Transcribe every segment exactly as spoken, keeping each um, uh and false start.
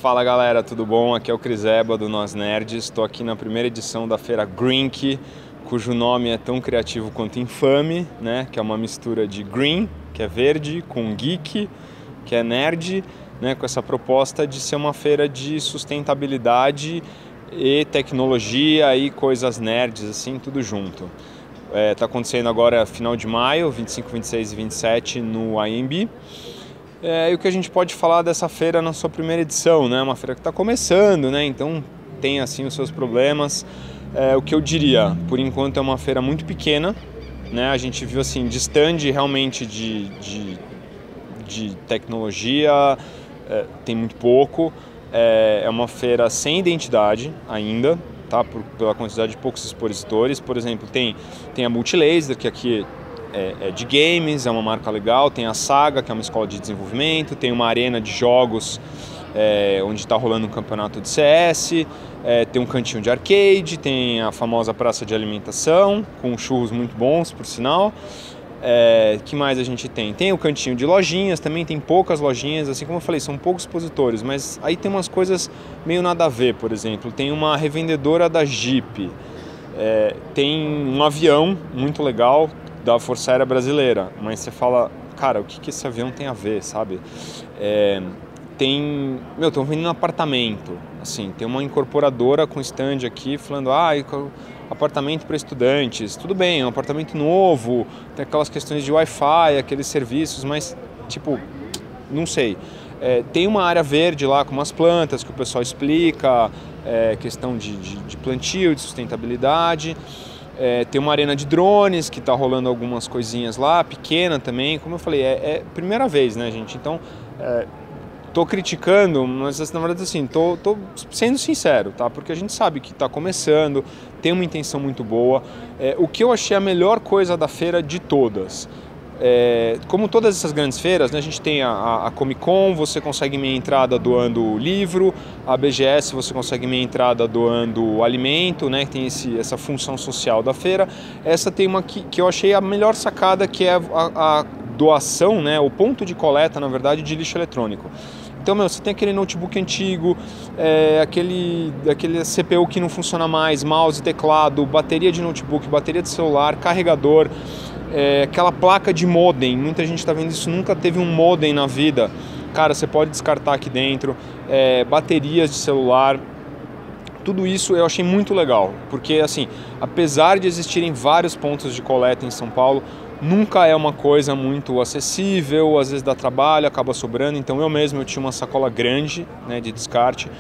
Fala galera, tudo bom? Aqui é o Cris Eba do Nós Nerds. Estou aqui na primeira edição da feira Greenk, cujo nome é tão criativo quanto infame, né? Que é uma mistura de green, que é verde, com geek, que é nerd, né? Com essa proposta de ser uma feira de sustentabilidade e tecnologia e coisas nerds, assim, tudo junto. É, tá acontecendo agora final de maio, vinte e cinco, vinte e seis e vinte e sete no A M B. É, e o que a gente pode falar dessa feira na sua primeira edição, né? Uma feira que está começando, né? Então tem assim os seus problemas. É, o que eu diria, por enquanto é uma feira muito pequena, né? A gente viu assim de stand realmente de, de, de tecnologia, é, tem muito pouco. É, é uma feira sem identidade ainda, tá? Por, pela quantidade de poucos expositores. Por exemplo, tem, tem a Multilaser, que aqui É, é de games, é uma marca legal, tem a Saga, que é uma escola de desenvolvimento, tem uma arena de jogos é, onde está rolando um campeonato de C S, é, tem um cantinho de arcade, tem a famosa praça de alimentação, com churros muito bons, por sinal. É, que mais a gente tem? Tem o cantinho de lojinhas, também tem poucas lojinhas, assim como eu falei, são poucos expositores, mas aí tem umas coisas meio nada a ver, por exemplo, tem uma revendedora da Jeep, é, tem um avião muito legal, da Força Aérea Brasileira, mas você fala, cara, o que, que esse avião tem a ver, sabe? É, tem, meu, estão vendendo um apartamento, assim, tem uma incorporadora com stand aqui falando, ah, apartamento para estudantes, tudo bem, é um apartamento novo, tem aquelas questões de Wi-Fi, aqueles serviços, mas, tipo, não sei. É, tem uma área verde lá com umas plantas que o pessoal explica, é, questão de, de, de plantio, de sustentabilidade. É, tem uma arena de drones que está rolando algumas coisinhas lá, pequena também, como eu falei, é, é primeira vez, né, gente? Então, é, tô criticando, mas na verdade assim, tô, tô sendo sincero, tá? Porque a gente sabe que está começando, tem uma intenção muito boa. É, o que eu achei a melhor coisa da feira de todas, é, como todas essas grandes feiras, né, a gente tem a, a Comic Con, você consegue meia entrada doando livro, a B G S você consegue meia entrada doando alimento, né, que tem esse, essa função social da feira. Essa tem uma que, que eu achei a melhor sacada, que é a, a doação, né, o ponto de coleta, na verdade, de lixo eletrônico. Então, meu, você tem aquele notebook antigo, é, aquele, aquele C P U que não funciona mais, mouse, teclado, bateria de notebook, bateria de celular, carregador, é, aquela placa de modem, muita gente está vendo isso, nunca teve um modem na vida. Cara, você pode descartar aqui dentro, é, baterias de celular, tudo isso eu achei muito legal, porque assim, apesar de existirem vários pontos de coleta em São Paulo, nunca é uma coisa muito acessível, às vezes dá trabalho, acaba sobrando, então eu mesmo eu tinha uma sacola grande, né, de descarte.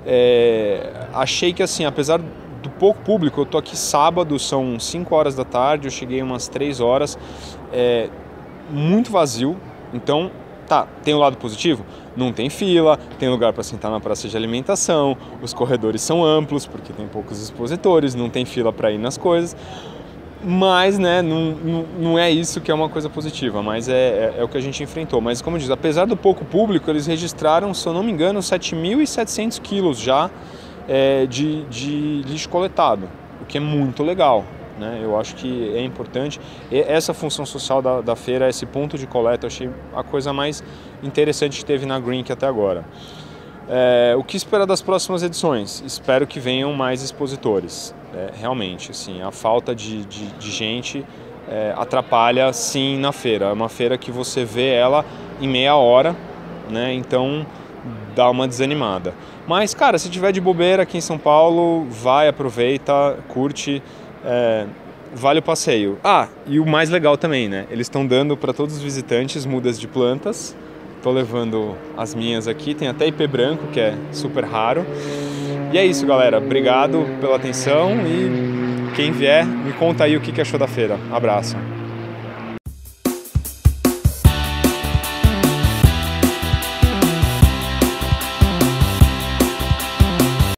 É, achei que assim, apesar do pouco público, eu tô aqui sábado, são cinco horas da tarde, eu cheguei umas três horas, é, muito vazio, então tá, tem o lado positivo? Não tem fila, tem lugar para sentar na praça de alimentação, os corredores são amplos porque tem poucos expositores, não tem fila para ir nas coisas. Mas, né, não, não, não é isso que é uma coisa positiva, mas é, é, é o que a gente enfrentou. Mas, como eu disse, apesar do pouco público, eles registraram, se eu não me engano, sete mil e setecentos quilos já é, de, de lixo coletado, o que é muito legal, né? Eu acho que é importante. E essa função social da, da feira, esse ponto de coleta, eu achei a coisa mais interessante que teve na Greenk até agora. É, o que esperar das próximas edições? Espero que venham mais expositores. É, realmente, assim, a falta de, de, de gente é, atrapalha sim na feira. É uma feira que você vê ela em meia hora, né? Então dá uma desanimada. Mas, cara, se tiver de bobeira aqui em São Paulo, vai, aproveita, curte, é, vale o passeio. Ah, e o mais legal também, né? Eles estão dando para todos os visitantes mudas de plantas. Estou levando as minhas aqui, tem até ipê branco, que é super raro. E é isso, galera. Obrigado pela atenção e quem vier, me conta aí o que achou da feira. Abraço.